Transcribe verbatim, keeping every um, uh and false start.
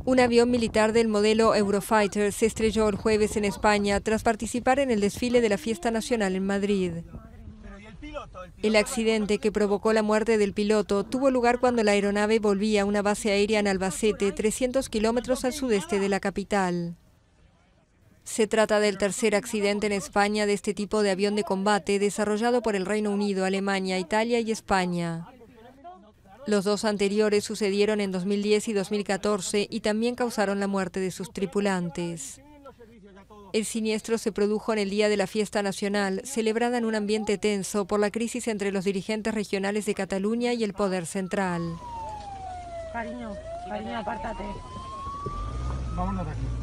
Un avión militar del modelo Eurofighter se estrelló el jueves en España tras participar en el desfile de la Fiesta Nacional en Madrid. El accidente que provocó la muerte del piloto tuvo lugar cuando la aeronave volvía a una base aérea en Albacete, trescientos kilómetros al sudeste de la capital. Se trata del tercer accidente en España de este tipo de avión de combate desarrollado por el Reino Unido, Alemania, Italia y España. Los dos anteriores sucedieron en dos mil diez y dos mil catorce y también causaron la muerte de sus tripulantes. El siniestro se produjo en el día de la fiesta nacional, celebrada en un ambiente tenso por la crisis entre los dirigentes regionales de Cataluña y el poder central. Cariño, cariño, apártate. Vámonos de aquí.